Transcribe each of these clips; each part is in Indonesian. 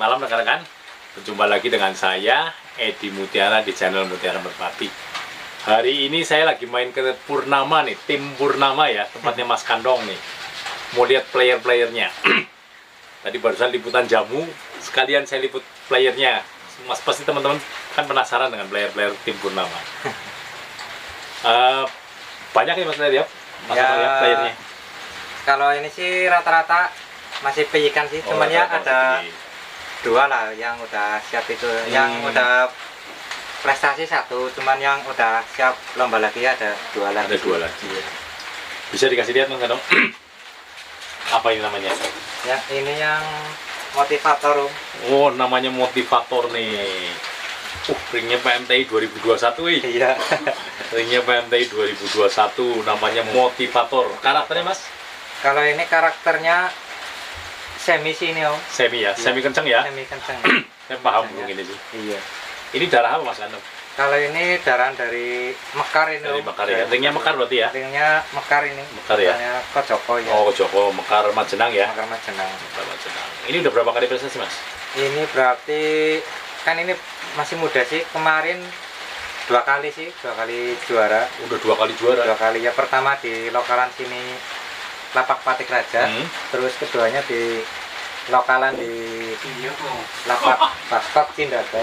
malam rekan-rekan. Berjumpa lagi dengan saya Edi Mutiara di channel Mutiara Merpati. Hari ini saya lagi main ke Purnama nih, tim Purnama ya, tempatnya Mas Kandong nih. Mau lihat player-playernya. Tadi barusan liputan jamu, sekalian saya liput playernya. Mas pasti teman-teman kan penasaran dengan player-player tim Purnama. Banyak nih Mas lihat ya, playernya. Kalau ini sih rata-rata masih peyikan sih, cuman ya ada dua lah yang udah siap itu, yang udah prestasi satu, cuman yang udah siap lomba lagi ada dua lagi. Ada dua lagi ya. Bisa dikasih lihat Mas Kandong? Apa ini namanya? Ya, ini yang motivator. Oh, namanya motivator nih. Ringnya PMTI 2021 wih. Iya. Ringnya PMTI 2021, namanya motivator. Karakternya Mas? Kalau ini karakternya semi sini Om. Semi ya, semi kenceng ya. Semi kenceng. Saya paham burung ini sih. Iya. Ini darah apa Mas Kandung? Kalau ini darah dari Mekar ini. Dari Om. Mekar ya. Ringnya Mekar berarti ya? Ringnya Mekar ini. Mekar ya. Kojoko ya. Oh, Joko Mekar Majenang ya. Mekar Majenang. Mekar Majenang. Ini udah berapa kali prestasi Mas? Ini berarti kan ini masih muda sih. Kemarin dua kali juara. Udah dua kali juara. Dua kali ya, pertama di lokalan sini Lapak Patik Raja, terus keduanya di lokalan di Lapak Baskot Cindaga.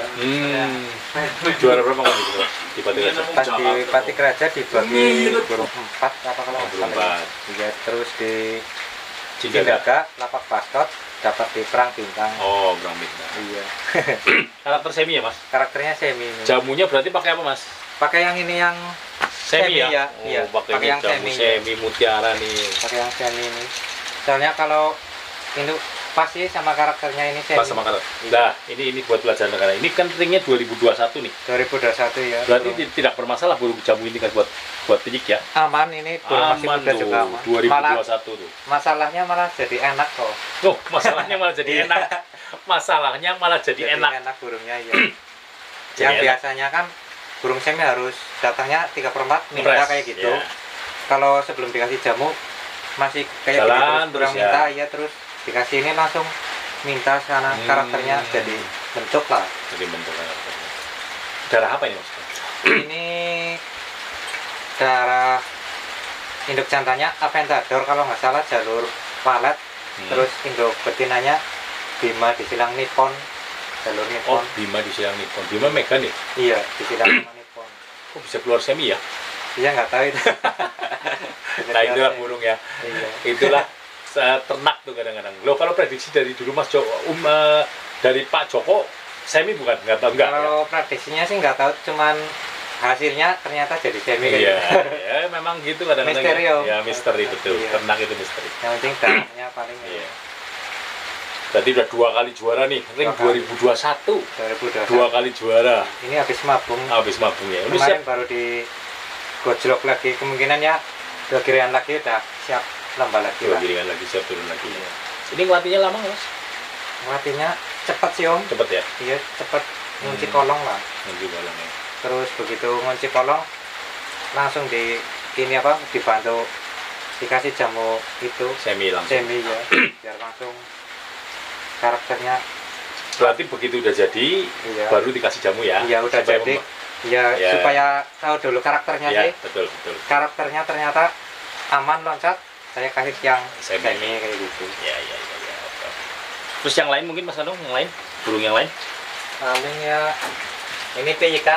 Juara berapa kali itu di Patik Raja? Pas di Patik Raja dibagi burung 4 apa kalau burung 4. Ya, terus di Cindaga. Cindaga Lapak Baskot dapat di Perang Bintang. Oh, Perang Bintang. Iya. Karakter semi ya Mas? Karakternya semi ini. Jamunya berarti pakai apa Mas? Pakai yang ini yang semi ya? Oh, iya. pakai yang jamu semi mutiara nih. Pakai yang semi ini. Soalnya kalau ini pas sih sama karakternya ini semi. Pas sama karakter. Nah, ini buat pelajaran negara. Ini kan ringnya 2021 nih. 2021 ya. Berarti tidak bermasalah burung jamu ini kan buat penyik ya? Aman, ini burung masih muda tuh, juga aman. 2021 malah, tuh. Masalahnya malah jadi enak kok. Oh, masalahnya malah jadi enak. Masalahnya malah jadi enak. Enak burungnya ya. Jadi yang enak. biasanya kan burung semi harus datangnya 3/4 minta kayak gitu. Yeah. Kalau sebelum dikasih jamu masih kayak jalan gitu, kurang terus minta ya. Ya terus dikasih ini langsung minta sana karakternya jadi bentuk lah. Jadi bentuk karakternya. Darah apa ini Mas? Ini darah induk jantannya Aventador kalau nggak salah, jalur walet. Terus induk betinanya Bima disilang Nippon, jalur Nippon. Oh, Bima disilang Nippon. Bima Megan nih? Iya, disilang sama Nippon. Kok bisa keluar semi ya? Iya, nggak tahu itu. Nah, itulah burung ya. Iya. Itulah ternak tuh kadang-kadang. Loh, kalau prediksi dari dulu Mas Joko, dari Pak Joko, semi bukan? Nggak tahu nggak? Kalau prediksinya sih nggak tahu, cuman hasilnya ternyata jadi semi. Iya, ya memang gitu kadang-kadang. Misteri ya, misteri betul. Iya. Ternak itu misteri. Yang penting darahnya paling. Iya. Tadi udah dua kali juara nih, ring 2021. 2021. Dua kali juara. Ini habis mabung. Habis mabung ya. Ini Kemarin siap. baru di gojlok lagi, kemungkinan ya 2 giliran lagi udah siap lomba lagi Dua lah. gilingan lagi siap turun lagi. Iya. Ini ngelatihnya lama nggak Mas? Ngelatihnya cepet sih Om. Cepet ya? Iya, cepet ngunci kolong lah. Ngunci kolong ya. Terus begitu ngunci kolong langsung di ini apa, dibantu dikasih jamu itu Semi langsung. semi ya, biar langsung karakternya. Berarti begitu udah jadi, Iya. baru dikasih jamu ya? Iya, udah Supaya jadi. Ya, Ya. supaya tahu dulu karakternya Ya, sih. betul betul. Karakternya ternyata aman loncat, saya kasih yang Semi. kayak gitu. Ya. Oke. Terus yang lain mungkin Mas Kandung, yang lain? Burung yang lain? Paling ya ini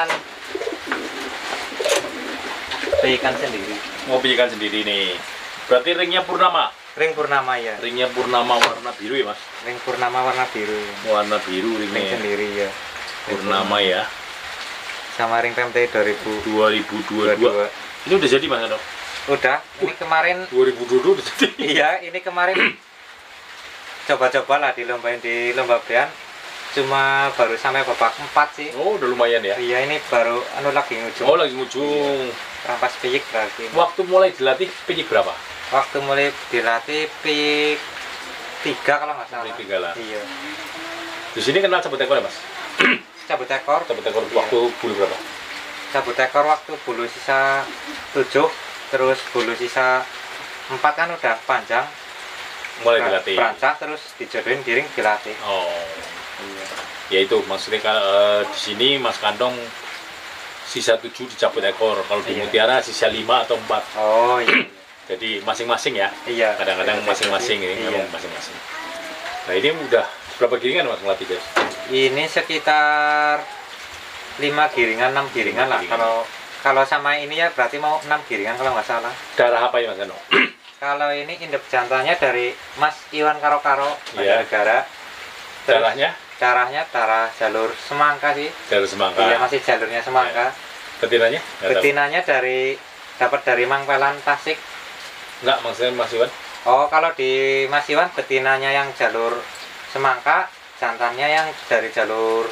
peyikan sendiri. Mau pijikan sendiri nih. Berarti ringnya Purnama. Ring Purnama ya. Ringnya Purnama warna biru ya Mas? Ring Purnama warna biru. Warna biru Ring ringnya. sendiri ya. Purnama ya. Sama ring PMTI 2022. Ini udah jadi Mas Kandung? Udah. Ini kemarin 2022 udah jadi. iya, ini kemarin coba-coba lah dilombain di lomba Brian. Cuma baru sampai babak 4 sih. Oh, udah lumayan ya. Iya, ini baru lagi ngujung. Oh, lagi ngujung. Rampas piyik berarti. Waktu mulai dilatih pinyik berapa? Waktu mulai dilatih piyik 3 kalau nggak salah. Mulai 3 lah. Iya. Di sini kenal cabut ekor ya Mas? Cabut ekor. Cabut ekor Iya. waktu bulu berapa? Cabut ekor waktu bulu sisa 7, terus bulu sisa 4 kan udah panjang. Mulai dilatih. Berancak terus dijodohin giring dilatih. Oh. Iya. Ya itu maksudnya di sini Mas Kandong sisa 7 dicabut ekor, kalau di Iya. Mutiara sisa 5 atau 4. Oh iya. Jadi masing-masing ya. Iya. Kadang-kadang masing-masing ini Iya. memang masing-masing. Nah ini udah berapa giringan Mas ngelatih guys? Ini sekitar 5 giringan, 6 giringan lah. Giringan. Kalau sama ini ya berarti mau 6 giringan kalau nggak salah. Darah apa ya Mas Kandong? Kalau ini induk jantannya dari Mas Iwan Karo-Karo, Iya. negara. Darahnya? Darahnya darah jalur Semangka sih. Jalur Semangka. Iya, masih jalurnya Semangka. Betinanya? Nggak tahu. Betinanya dapat dari Mangpelan Tasik. Enggak, maksudnya Mas Iwan? Oh, kalau di Mas Iwan betinanya yang jalur Semangka, jantannya yang dari jalur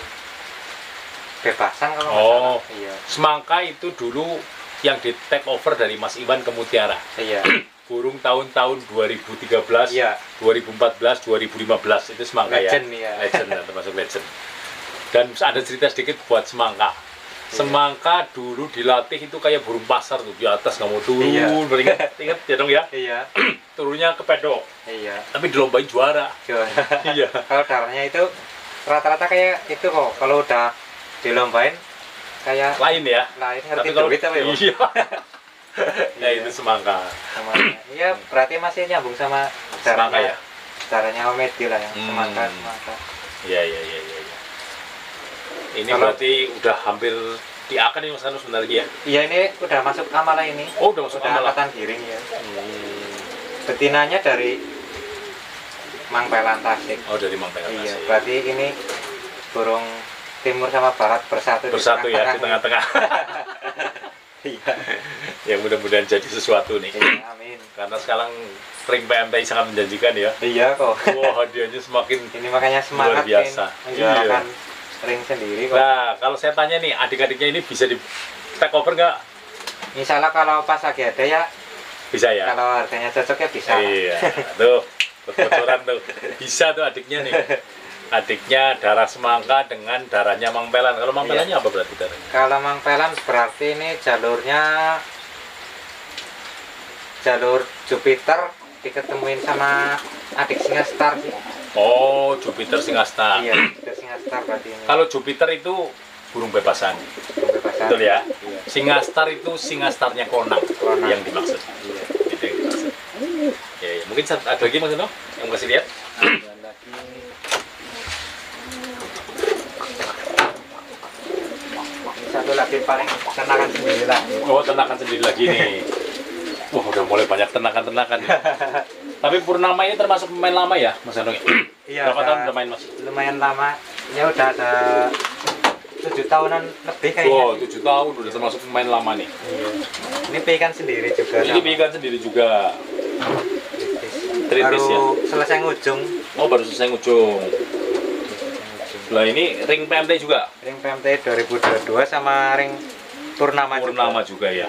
Bebasan kalau nggak Oh. salah. Iya. Semangka itu dulu yang di take over dari Mas Iwan ke Mutiara. Iya. Burung tahun-tahun 2013, Iya. 2014, 2015 itu semangka Legend, ya. ya. Legend ya, termasuk legend. Dan ada cerita sedikit buat semangka. Iya. Semangka dulu dilatih itu kayak burung pasar tuh, di atas nggak mau turun. Iya. Ingat ya dong ya. Iya. Turunnya ke pedok. Iya. Tapi dilombain juara. Juara. Iya. Kalau darahnya itu rata-rata kayak itu kok. Kalau udah dilombain kayak Lain ya. lain Tapi ngerti kalau duit apa ya? Bang? iya. Ya Iya. itu semangka. Namanya. Iya, berarti masih nyambung sama Semangka darahnya. ya. Darahnya Omedi lah yang semangka. Iya, iya, iya, iya. Iya. Ini Kalau- berarti udah hampir diakan nih Mas Anu sebentar lagi ya. Iya, ini udah masuk amala ini. Oh, udah masuk Udah amal. angkatan giring ya. Betinanya dari Mangpelan Tasik. Oh, dari Mangpelan. Iya, Tasik. berarti ini burung timur sama barat bersatu Bersatu ya di tengah-tengah. tengah-tengah. Iya. Ya mudah-mudahan jadi sesuatu nih. Iya, amin. Karena sekarang ring PMTI sangat menjanjikan ya. Iya kok. Wah, hadiahnya semakin. Ini makanya semangat Luar biasa. menjuarakan ring sendiri kok. Nah, kalau saya tanya nih, adik-adiknya ini bisa di take over nggak? Insya Allah kalau pas lagi ada ya, Bisa ya? kalau harganya cocok ya bisa. Iya, tuh, bocoran tuh. Bisa tuh adiknya nih. Adiknya darah semangka dengan darahnya Mangpelan. Kalau Mangpelannya apa berarti darahnya? Kalau Mangpelan berarti ini jalurnya jalur Jupiter diketemuin sama adik Singastar sih. Oh, Jupiter Singastar. Iya, Jupiter Singastar berarti ini. Kalau Jupiter itu burung bebasan. Pembebasan. Betul ya? Iya. Singastar itu singastarnya Konang Konang. yang dimaksud. Iya. Itu yang dimaksud. Ya, ya. Mungkin ada lagi Mas Eno yang kasih lihat. Ada lagi. Ini satu lagi paling kenakan sendiri lah. Oh, ternakan sendiri lagi nih. Wah, udah mulai banyak ternakan-ternakan. Tapi Purnama ini termasuk pemain lama ya, Mas Eno? Iya, Berapa udah tahun udah main Mas? lumayan lama. Ya udah ada 7 tahunan lebih kayaknya. Wow, 7 tahun udah termasuk pemain lama nih. Iya. Ini pikan sendiri juga. Ini bikin sendiri juga. Tritis ya? Baru selesai ngujung. Oh, baru selesai ngujung. Lah ini ring PMT juga. Ring PMT 2022 sama ring Purnama, Purnama juga ya.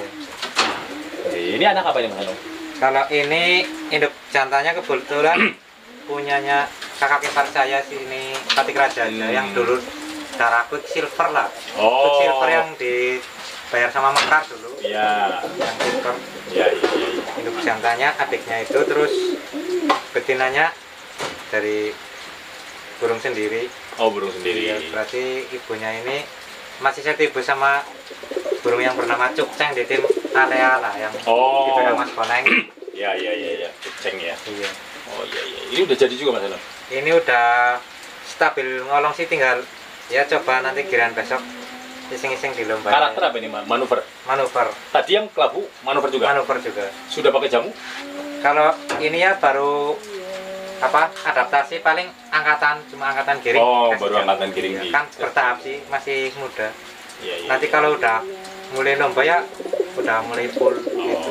Ini anak apa ya Mas Eno? Kalau ini induk jantannya kebetulan punyanya kakak ipar saya sih, ini Patik Raja yang dulu darah Quick Silver lah. Oh. Quick Silver yang dibayar sama Mekar dulu. Iya. Yang silver. Iya, iya, iya. Induk jantannya adiknya itu, terus betinanya dari burung sendiri. Oh, burung sendiri. Iya, berarti ibunya ini masih satu ibu sama burung yang bernama Cukceng di tim Alea lah, yang Oh. dipegang Mas Boneng. Iya, iya, iya, iya. Ceng ya. Iya. Oh, iya, iya. Ini udah jadi juga Mas Eno? Ini udah stabil ngolong sih, tinggal ya coba nanti giliran besok iseng-iseng di lomba. Karakter apa ini, manuver? Manuver. Tadi yang kelabu, manuver juga? Manuver juga. Sudah pakai jamu? Kalau ini ya baru apa, adaptasi paling angkatan, cuma angkatan giring. Oh, Kasih baru jamu. angkatan giring Iya, di- kan bertahap sih, masih muda. Iya, iya. Nanti kalau udah mulai lomba ya udah mulai full gitu. Oh.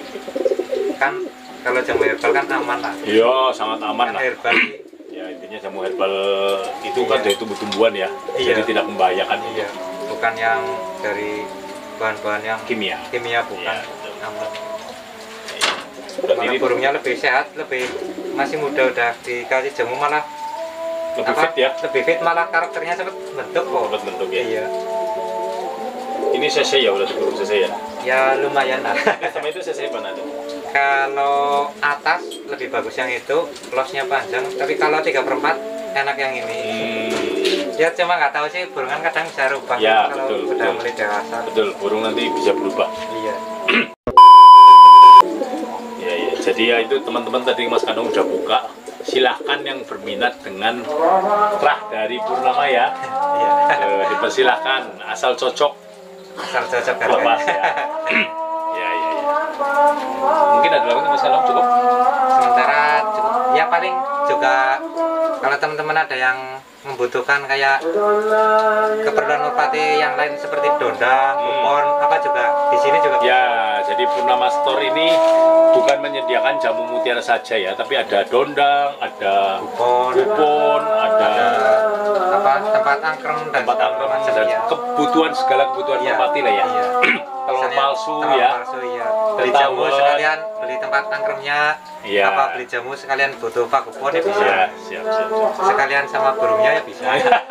Kan kalau jamu herbal kan aman lah. Iya, sangat aman Kan lah. herbal sih. Ya, intinya jamu herbal itu kan Iya. dari tumbuh-tumbuhan ya. Iya. Jadi tidak membahayakan. Iya, bukan yang dari bahan-bahan yang Kimia. kimia, bukan. Iya, betul. Aman. Berarti Malah ini burungnya lebih sehat, lebih masih muda, udah dikasih jamu malah lebih apa, fit ya. lebih fit, malah karakternya sempat bentuk kok. Dapat bentuk ya. Iya, Ini CC ya, udah burung CC ya. ya lumayan lah. Sama itu CC mana tuh? Kalau atas lebih bagus yang itu, lossnya panjang, tapi kalau 3/4 enak yang ini. Ya cuma nggak tahu sih, burung kan kadang bisa rubah Ya, kalau betul, udah betul. mulai dewasa. Betul, burung nanti bisa berubah. Iya. Ya, ya. Jadi ya itu teman-teman tadi Mas Kandung udah buka. Silahkan yang berminat dengan kerah dari Purnama ya. Iya. Dipersilahkan, asal cocok Asal cocok lepas harganya. ya. Ya, ya, ya. Mungkin ada lagi Mas Kandung cukup? Sementara cukup. Ya paling juga kalau teman-teman ada yang membutuhkan kayak keperluan merpati yang lain seperti dondang, kupon, apa juga di sini juga. Ya, jadi Purnama Store ini bukan menyediakan jamu mutiara saja ya, tapi ada dondang, ada kupon, ada apa tempat angkrem dan tempat angkrem macam dan ya. kebutuhan segala kebutuhan Iya, merpati lah ya. iya. Telur Misalnya palsu telur ya. palsu, iya. Beli jamu Ketahuan. sekalian, beli tempat angkremnya. Iya. Apa beli jamu sekalian butuh pak kupon ya bisa. Ya, siap. Sekalian sama burungnya ya bisa.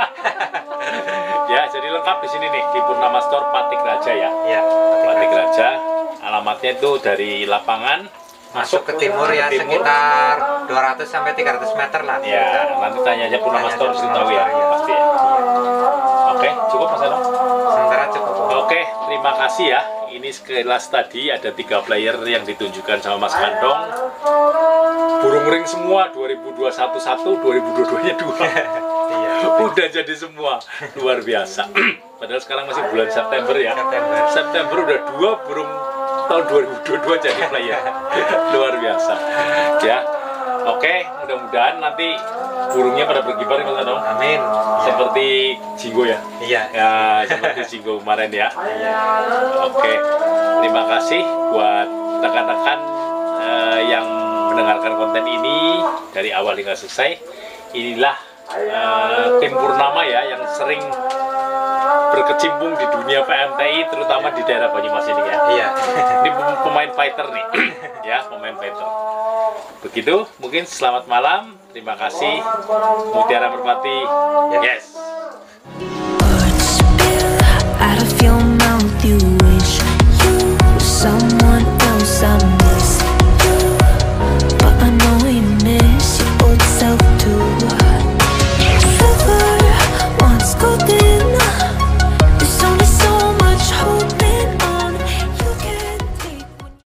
Ya, jadi lengkap di sini nih di Purnama Store Patik Raja ya. Ya. Patik Raja. Alamatnya itu dari lapangan Masuk ke timur ya ke timur. sekitar 200 sampai 300 meter lah. Ya, nanti tanya aja Purnama Tanya Store aja sudah Purnama tahu ya, Store, iya. pasti ya. Oke, cukup Mas Anong? Sementara cukup. Oke, terima kasih ya. Ini sekilas tadi ada 3 player yang ditunjukkan sama Mas Kandong. Burung ring semua 2021 1, 2022-nya 2. Iya. Udah jadi semua. Luar biasa. Padahal sekarang masih bulan September ya. September udah 2 burung tahun 2022 jadi player. Luar biasa. Ya. Oke, mudah-mudahan nanti burungnya pada berkibar ya Mas Kandong. Amin. Seperti jinggo ya. Iya. Ya, seperti jinggo kemarin ya. Iya. Oke, terima kasih buat rekan-rekan yang mendengarkan konten ini dari awal hingga selesai. Inilah tim Purnama ya yang sering berkecimpung di dunia PMTI, terutama di daerah Banyumas ini ya. Iya. Ini pemain fighter nih, ya pemain fighter. Begitu, mungkin selamat malam. Terima kasih, Mutiara Merpati. Yes. Words spill out of your mouth. You wish you were someone else. I miss you, but I know you miss your old self too. Never once got this.